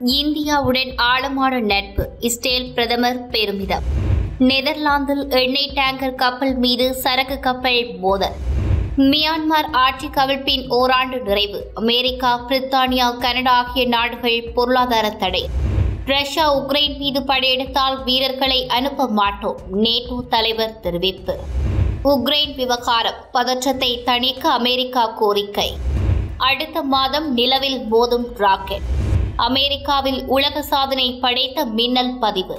இந்தியாவுடன் ஆழமான நட்பு, இஸ்ரேல் பிரதமர் பெருமிதம். நெதர்லாந்தில் எண்ணெய் டேங்கர் கப்பல் மீது சரக்கு கப்பல் மோதல். மியான்மர் ஆட்சி கவிழ்ப்பின் ஓராண்டு நிறைவு. அமெரிக்கா, பிரித்தானியா, கனடா ஆகிய நாடுகள் பொருளாதார தடை. ரஷ்யா உக்ரைன் மீது படையெடுத்தால் வீரர்களை அனுப்ப மாட்டோம், நேட்டோ தலைவர் தெரிவிப்பு. உக்ரைன் விவகாரம் பதற்றத்தை தணிக்க அமெரிக்கா கோரிக்கை. அடுத்த மாதம் நிலவில் மோதும் ராக்கெட். அமெரிக்காவில் உலக சாதனை படைத்த மின்னல் பதிவு.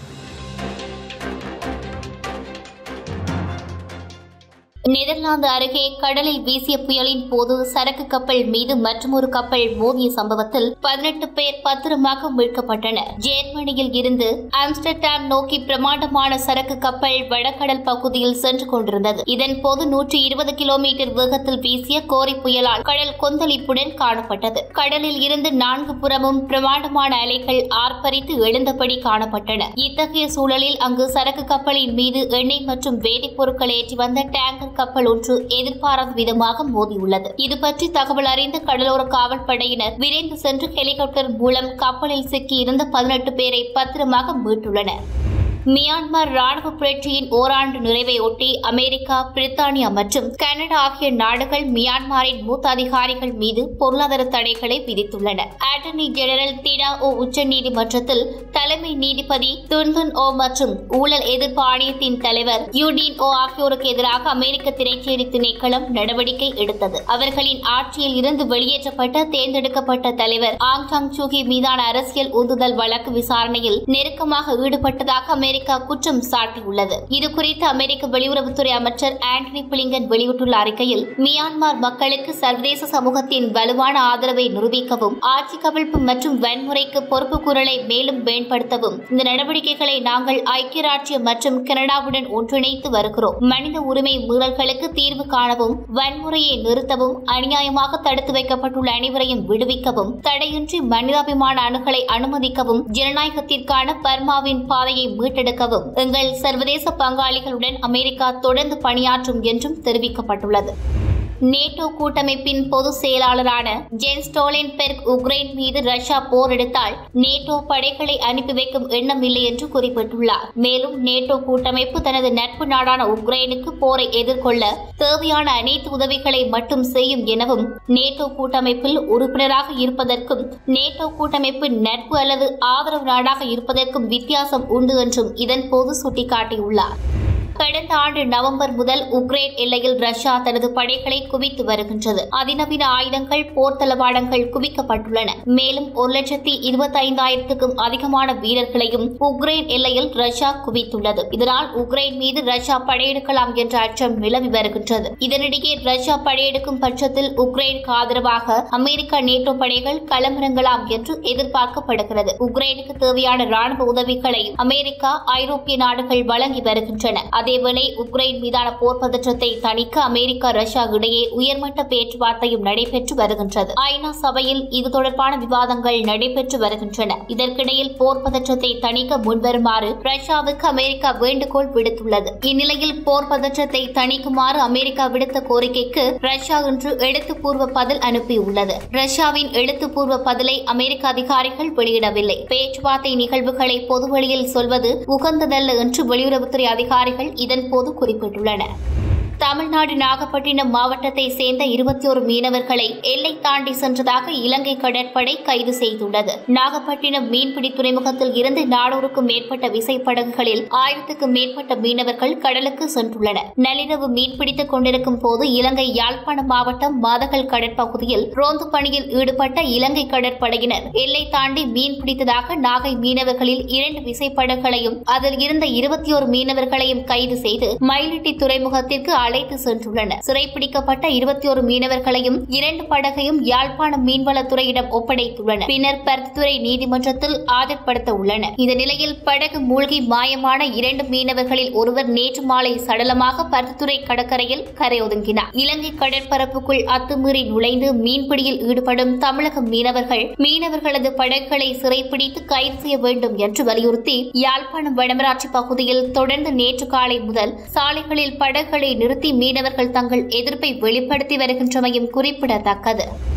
நெதர்லாந்து அருகே கடலில் வீசிய புயலின் போது சரக்கு கப்பல் மீது மற்றொரு கப்பல் மோதிய சம்பவத்தில் 18 பேர் பத்திரமாக மீட்கப்பட்டனர். ஜெர்மனியில் இருந்து ஆம்ஸ்டர்டாம் நோக்கி பிரமாண்டமான சரக்கு கப்பல் வடகடல் பகுதியில் சென்று கொண்டிருந்தது. இதன்போது 120 கிலோமீட்டர் வேகத்தில் வீசிய கோரி புயலால் கடல் கொந்தளிப்புடன் காணப்பட்டது. கடலில் இருந்து 4 புறமும் பிரமாண்டமான அலைகள் ஆர்ப்பரித்து எழுந்தபடி காணப்பட்டன. இத்தகைய சூழலில் அங்கு சரக்கு கப்பலின் மீது எண்ணெய் மற்றும் வேதிப்பொருட்கள் ஏற்றி வந்த டேங்கர் கப்பல் ஒன்று எதிர்பாராத விதமாக மோதியுள்ளது. இதுபற்றி தகவல் அறிந்த கடலோர காவல் படையினர் விரைந்து சென்று ஹெலிகாப்டர் மூலம் கப்பலில் சிக்கியிருந்த 18 பேரை பத்திரமாக மீட்டுள்ளனர். மியான்மர் ராணுவ புரட்சியின் ஓராண்டு நிறைவையொட்டி அமெரிக்கா, பிரித்தானியா மற்றும் கனடா ஆகிய நாடுகள் மியான்மரின் மூத்த அதிகாரிகள் மீது பொருளாதார தடைகளை விதித்துள்ளன. அட்டர்னி ஜெனரல் தினா ஓ உச்சநீதிமன்றத்தில் தலைமை நீதிபதி துன்துன் ஓ மற்றும் ஊழல் எதிர்ப்பு ஆணையத்தின் தலைவர் யூடின் ஓ ஆகியோருக்கு எதிராக அமெரிக்க திரைச்சேரி திணைக்களம் நடவடிக்கை எடுத்தது. அவர்களின் ஆட்சியில் இருந்து வெளியேற்றப்பட்ட தேர்ந்தெடுக்கப்பட்ட தலைவர் ஆங் சாங் சூகி மீதான அரசியல் உந்துதல் வழக்கு விசாரணையில் நெருக்கமாக ஈடுபட்டதாக அமெரிக்கா குற்றம் சாட்டியுள்ளது. இதுகுறித்து அமெரிக்க வெளியுறவுத்துறை அமைச்சர் ஆண்டனி பிளிங்கன் வெளியிட்டுள்ள அறிக்கையில், மியான்மர் மக்களுக்கு சர்வதேச சமூகத்தின் வலுவான ஆதரவை நிரூபிக்கவும், ஆட்சி கவிழ்ப்பு மற்றும் வன்முறைக்கு பொறுப்புக்கூறலை மேலும் மேம்படுத்தவும் இந்த நடவடிக்கைகளை நாங்கள் ஐக்கிய ராச்சியம் மற்றும் கனடாவுடன் ஒன்றிணைத்து வருகிறோம். மனித உரிமை மீறல்களுக்கு தீர்வு காணவும், வன்முறையை நிறுத்தவும், அநியாயமாக தடுத்து வைக்கப்பட்டுள்ள அனைவரையும் விடுவிக்கவும், தடையின்றி மனிதாபிமான அணுகலை அனுமதிக்கவும், ஜனநாயகத்திற்கான பர்மாவின் பாதையை மீட்டெடுக்கவும் எங்கள் சர்வதேச பங்காளிகளுடன் அமெரிக்கா தொடர்ந்து பணியாற்றும் என்றும் தெரிவிக்கப்பட்டுள்ளது. நேட்டோ கூட்டமைப்பின் பொதுச் செயலாளரான ஜென்ஸ் ஸ்டோல்டன்பெர்க் உக்ரைன் மீது ரஷ்யா போர் எடுத்தால் நேட்டோ படைகளை அனுப்பி வைக்கும் எண்ணம் இல்லை என்று குறிப்பிட்டுள்ளார். மேலும் நேட்டோ கூட்டமைப்பு தனது நட்பு நாடான உக்ரைனுக்கு போரை எதிர்கொள்ள தேவையான அனைத்து உதவிகளை மட்டும் செய்யும் எனவும், நேட்டோ கூட்டமைப்பில் உறுப்பினராக இருப்பதற்கும் நேட்டோ கூட்டமைப்பு நட்பு அல்லது ஆதரவு நாடாக இருப்பதற்கும் வித்தியாசம் உண்டு என்றும் இதன்போது சுட்டிக்காட்டியுள்ளார். கடந்த ஆண்டு நவம்பர் முதல் உக்ரைன் எல்லையில் ரஷ்யா தனது படைகளை குவித்து வருகின்றது. அதிநவீன ஆயுதங்கள், போர் தளவாடங்கள் குவிக்கப்பட்டுள்ளன. மேலும் 1,25,000க்கும் அதிகமான வீரர்களையும் உக்ரைன் எல்லையில் ரஷ்யா குவித்துள்ளது. இதனால் உக்ரைன் மீது ரஷ்யா படையெடுக்கலாம் என்ற அச்சம் நிலவி வருகின்றது. இதனிடையே ரஷ்யா படையெடுக்கும் பட்சத்தில் உக்ரைனுக்கு ஆதரவாக அமெரிக்கா, நேட்டோ படைகள் களமிறங்கலாம் என்று எதிர்பார்க்கப்படுகிறது. உக்ரைனுக்கு தேவையான ராணுவ உதவிகளை அமெரிக்கா, ஐரோப்பிய நாடுகள் வழங்கி வருகின்றன. அதேவேளை உக்ரைன் மீதான போர் பதற்றத்தை தணிக்க அமெரிக்கா, ரஷ்யா இடையே உயர்மட்ட பேச்சுவார்த்தையும் நடைபெற்று வருகின்றது. ஐநா சபையில் இது தொடர்பான விவாதங்கள் நடைபெற்று வருகின்றன. இதற்கிடையில் போர் பதற்றத்தை தணிக்க முன்வருமாறு ரஷ்யாவுக்கு அமெரிக்கா வேண்டுகோள் விடுத்துள்ளது. இந்நிலையில் போர் பதற்றத்தை தணிக்குமாறு அமெரிக்கா விடுத்த கோரிக்கைக்கு ரஷ்யா இன்று எழுத்துப்பூர்வ பதில் அனுப்பியுள்ளது. ரஷ்யாவின் எழுத்துப்பூர்வ பதிலை அமெரிக்க அதிகாரிகள் வெளியிடவில்லை. பேச்சுவார்த்தை நிகழ்வுகளை பொதுவெளியில் சொல்வது உகந்ததல்ல என்று வெளியுறவுத்துறை அதிகாரிகள் இதன்போது குறிப்பிட்டுள்ளனர். தமிழ்நாடு நாகப்பட்டினம் மாவட்டத்தை சேர்ந்த 21 மீனவர்களை எல்லை தாண்டி சென்றதாக இலங்கை கடற்படை கைது செய்துள்ளது. நாகப்பட்டினம் மீன்பிடி துறைமுகத்தில் இருந்து 400க்கும் மேற்பட்ட விசைப்படகுகளில் 1000க்கும் மேற்பட்ட மீனவர்கள் கடலுக்கு சென்றுள்ளனர். நள்ளிரவு மீன்பிடித்துக் கொண்டிருக்கும் போது இலங்கை யாழ்ப்பாணம் மாவட்டம் மாதகல் கடற்பகுதியில் ரோந்து பணியில் ஈடுபட்ட இலங்கை கடற்படையினர் எல்லை தாண்டி மீன் பிடித்ததாக நாகை மீனவர்களில் 2 விசைப்படகுகளையும் அதில் இருந்த 21 மீனவர்களையும் கைது செய்து மயிலிட்டி துறைமுகத்திற்கு அழைத்து சென்றுள்ளனர். சிறைப்பிடிக்கப்பட்ட 21 மீனவர்களையும் 2 படகையும் யாழ்ப்பாணம் மீன்வளத்துறையிடம் ஒப்படைத்துள்ளனர். பின்னர் பருத்தித்துறை நீதிமன்றத்தில் ஆஜர்படுத்த உள்ளனர். இந்த நிலையில் படகு மூழ்கி மாயமான 2 மீனவர்களில் ஒருவர் நேற்று மாலை சடலமாக பருத்தித்துறை கடற்கரையில் கரையொதுங்கினார். இலங்கை கடற்பரப்புக்குள் அத்துமீறி நுழைந்து மீன்பிடியில் ஈடுபடும் தமிழக மீனவர்களது படகுகளை சிறைப்பிடித்து கைது செய்ய வேண்டும் என்று வலியுறுத்தி யாழ்ப்பாணம் வடமராட்சி பகுதியில் தொடர்ந்து நேற்று காலை முதல் சாலைகளில் படகுகளை நிறுத்தி மீனவர்கள் தங்கள் எதிர்ப்பை வெளிப்படுத்தி வருகின்றமையும் குறிப்பிடத்தக்கது.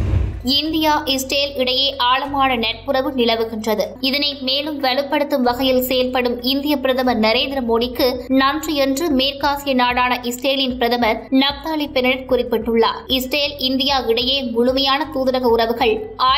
இந்தியா இஸ்ரேல் இடையே ஆழமான நட்புறவு நிலவுகின்றது. இதனை மேலும் வலுப்படுத்தும் வகையில் செயல்படும் இந்திய பிரதமர் நரேந்திர மோடிக்கு நன்றி என்று மேற்காசிய நாடான இஸ்ரேலின் பிரதமர் நப்தாலி பெனட் குறிப்பிட்டுள்ளார். இஸ்ரேல் இந்தியா இடையே முழுமையான தூதரக உறவுகள்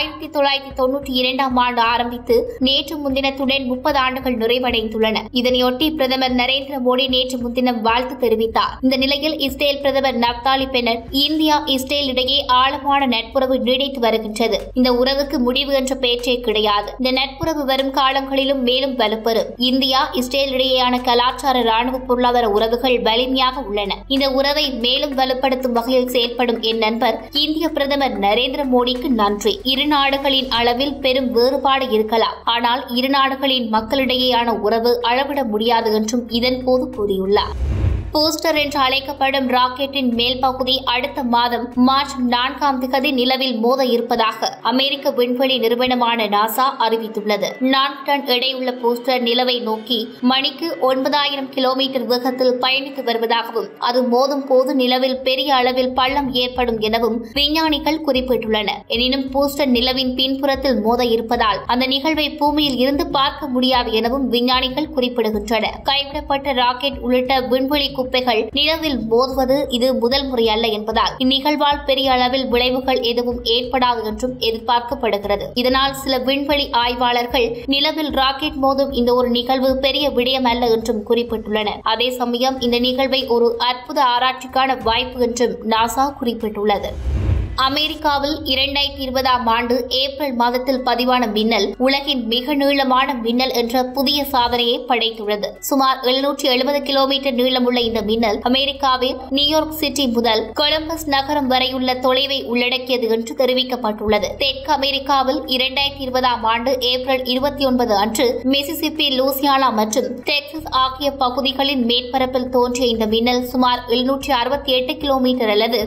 1992 ஆண்டு ஆரம்பித்து நேற்று முன்தினத்துடன் 30 ஆண்டுகள் நிறைவடைந்துள்ளன. இதனையொட்டி பிரதமர் நரேந்திர மோடி நேற்று முன்தினம் வாழ்த்து தெரிவித்தார். இந்த நிலையில் இஸ்ரேல் பிரதமர் நப்தாலி பெனட் இந்தியா இஸ்ரேல் இடையே ஆழமான நட்புறவு நீடித்து வருகின்றது. இந்த உறவுக்கு முடிவு என்ற பேச்சே கிடையாது. இந்த நட்புறவு வரும் காலங்களிலும் மேலும் வலுப்பெறும். இந்தியா இஸ்ரேல் இடையேயான கலாச்சார ராணுவ பொருளாதார உறவுகள் வலிமையாக உள்ளன. இந்த உறவை மேலும் வலுப்படுத்தும் வகையில் செயல்படும் என் நண்பர் இந்திய பிரதமர் நரேந்திர மோடிக்கு நன்றி. இரு நாடுகளின் அளவில் பெரும் வேறுபாடு இருக்கலாம், ஆனால் இரு நாடுகளின் மக்களிடையேயான உறவு அளவிட முடியாது என்றும் இதன் போது கூறியுள்ளார். பூஸ்டர் என்று அழைக்கப்படும் ராக்கெட்டின் மேல் பகுதி அடுத்த மாதம் மார்ச் 4 நிலவில் மோத இருப்பதாக அமெரிக்க விண்வெளி நிறுவனமான நாசா அறிவித்துள்ளது. 4 டன் எடையுள்ள பூஸ்டர் நிலவை நோக்கி மணிக்கு 9000 கிலோமீட்டர் வேகத்தில் பயணித்து வருவதாகவும் அது மோதும் போது நிலவில் பெரிய அளவில் பள்ளம் ஏற்படும் எனவும் விஞ்ஞானிகள் குறிப்பிட்டுள்ளனர். எனினும் பூஸ்டர் நிலவின் பின்புறத்தில் மோத இருப்பதால் அந்த நிகழ்வை பூமியில் இருந்து பார்க்க முடியாது எனவும் விஞ்ஞானிகள் குறிப்பிடுகின்றனர். கைவிடப்பட்ட ராக்கெட் உள்ளிட்ட விண்வெளி குப்பைகள் நிலவில் மோதுவது இது முதல் முறை அல்ல என்பதால் இந்நிகழ்வால் பெரிய அளவில் விளைவுகள் எதுவும் ஏற்படாது என்றும் எதிர்பார்க்கப்படுகிறது. இதனால் சில விண்வெளி ஆய்வாளர்கள் நிலவில் ராக்கெட் மோதும் இந்த ஒரு நிகழ்வு பெரிய விடயம் அல்ல என்றும் குறிப்பிட்டுள்ளனர். அதே சமயம் இந்த நிகழ்வை ஒரு அற்புத ஆராய்ச்சிக்கான வாய்ப்பு என்றும் நாசா குறிப்பிட்டுள்ளது. அமெரிக்காவில் 2020 ஆண்டு ஏப்ரல் மாதத்தில் பதிவான மின்னல் உலகின் மிக நீளமான மின்னல் என்ற புதிய சாதனையை படைத்துள்ளது. சுமார் 770 கிலோமீட்டர் நீளமுள்ள இந்த மின்னல் அமெரிக்காவில் நியூயார்க் சிட்டி முதல் கொலம்பஸ் நகரம் வரையுள்ள தொலைவை உள்ளடக்கியது என்று தெரிவிக்கப்பட்டுள்ளது. தெற்கு அமெரிக்காவில் 2020 ஆண்டு ஏப்ரல் 29 அன்று மிசிசிப்பி, லூசியானா மற்றும் டெக்சாஸ் ஆகிய பகுதிகளின் மேற்பரப்பில் தோன்றிய இந்த மின்னல் சுமார் 768 கிலோமீட்டர் அல்லது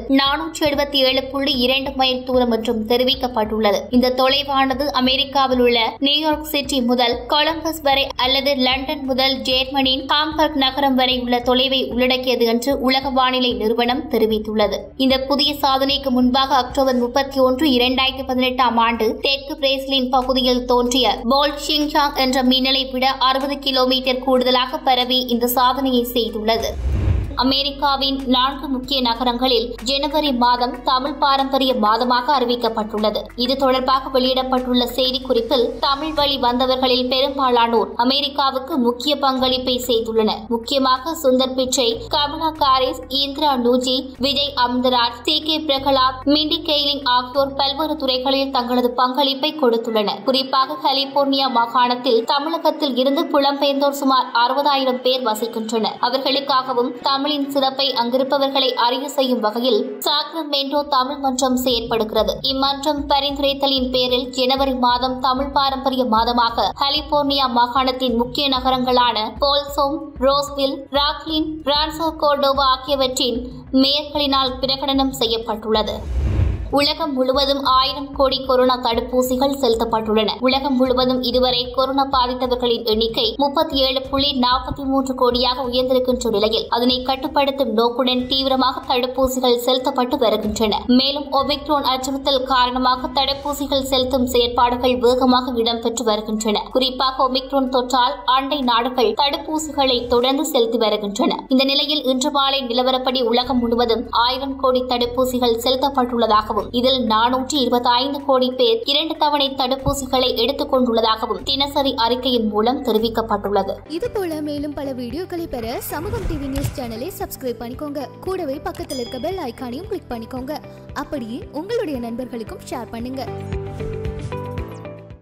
477.2 மைல் தூரம் என்றும் தெரிவிக்கப்பட்டுள்ளது. இந்த தொலைவானது அமெரிக்காவில் உள்ள நியூயார்க் சிட்டி முதல் கொலம்பஸ் வரை அல்லது லண்டன் முதல் ஜெர்மனியின் ஹாம்பர்க் நகரம் வரை உள்ள தொலைவை உள்ளடக்கியது என்று உலக வானிலை நிறுவனம் தெரிவித்துள்ளது. இந்த புதிய சாதனைக்கு முன்பாக அக்டோபர் 31, 2018 ஆண்டு தெற்கு பிரேசிலின் பகுதியில் தோன்றிய போல்ட் ஷிங்ஷாங் என்ற மின்னலை விட 60 கிலோமீட்டர் கூடுதலாக பரவி இந்த சாதனையை செய்துள்ளது. அமெரிக்காவின் 4 முக்கிய நகரங்களில் ஜனவரி மாதம் தமிழ் பாரம்பரிய மாதமாக அறிவிக்கப்பட்டுள்ளது. இது தொடர்பாக வெளியிடப்பட்டுள்ள செய்திக்குறிப்பில் தமிழ் வழி வந்தவர்களில் பெரும்பாலானோர் அமெரிக்காவுக்கு முக்கிய பங்களிப்பை செய்துள்ளனர். முக்கியமாக Sundar Pichai, Kamala Harris, Indra Nooyi, Vijay Amritraj, C K. Prahalad, Mindy Kaling ஆகியோர் பல்வேறு துறைகளில் தங்களது பங்களிப்பை கொடுத்துள்ளனர். குறிப்பாக கலிபோர்னியா மாகாணத்தில் தமிழகத்தில் இருந்து புலம்பெயர்ந்தோர் சுமார் 60,000 பேர் வசிக்கின்றனர். அவர்களுக்காகவும் தமிழின் சிறப்பை அங்கிருப்பவர்களை அறிய செய்யும் வகையில் சாக்ரமெண்டோ தமிழ் மன்றம் செயற்படுகிறது. இம்மன்றம் பரிந்துரைத்தலின் பேரில் ஜனவரி மாதம் தமிழ் பாரம்பரிய மாதமாக கலிபோர்னியா மாகாணத்தின் முக்கிய நகரங்களான போல்சோம், ரோஸ்வில், ராக்லின், ரான்சோ கோர்டோவா ஆகியவற்றின் மேயர்களினால் பிரகடனம் செய்யப்பட்டுள்ளது. உலகம் முழுவதும் 1000 கோடி கொரோனா தடுப்பூசிகள் செலுத்தப்பட்டுள்ளன. உலகம் முழுவதும் இதுவரை கொரோனா பாதித்தவர்களின் எண்ணிக்கை 37.43 கோடியாக உயர்ந்திருக்கின்ற நிலையில் அதனை கட்டுப்படுத்தும் நோக்குடன் தீவிரமாக தடுப்பூசிகள் செலுத்தப்பட்டு வருகின்றன. மேலும் ஒமிக்ரோன் அச்சுறுத்தல் காரணமாக தடுப்பூசிகள் செலுத்தும் செயற்பாடுகள் வேகமாக இடம்பெற்று வருகின்றன. குறிப்பாக ஒமிக்ரோன் தொற்றால் அண்டை நாடுகள் தடுப்பூசிகளை தொடர்ந்து செலுத்தி வருகின்றன. இந்த நிலையில் இன்று மாலை நிலவரப்படி உலகம் முழுவதும் 1000 கோடி தடுப்பூசிகள் செலுத்தப்பட்டுள்ளதாகவும் இதில் 425 கோடி பேர் 2 தவணை தடுப்பூசிகளை எடுத்துக் கொண்டுள்ளதாகவும் தினசரி அறிக்கையின் மூலம் தெரிவிக்கப்பட்டுள்ளது. இதுபோல மேலும் பல வீடியோக்களை பெற சமூகம் டிவி நியூஸ் சேனலை சப்ஸ்கிரைப் பண்ணிக்கோங்க. கூடவே பக்கத்தில் இருக்க பெல் ஐகானையும் கிளிக் பண்ணிக்கோங்க. அப்படியே உங்களுடைய நண்பர்களுக்கும் ஷேர் பண்ணுங்க.